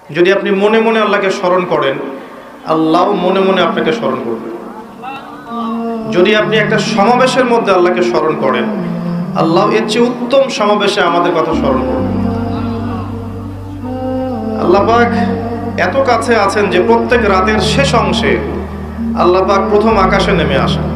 যদি আপনি মনে মনে আল্লাহকে স্মরণ করেন, আল্লাহ মনে মনে আপনাকে স্মরণ করবেন। যদি আপনি একটা সমাবেশের মধ্যে আল্লাহকে স্মরণ করেন, আল্লাহ এর চেয়ে উত্তম সমাবেশে আমাদের কথা স্মরণ করবেন। আল্লাহ পাক এত কাছে আছেন যে প্রত্যেক রাতের শেষ অংশে আল্লাহ পাক প্রথম আকাশে নেমে আসেন।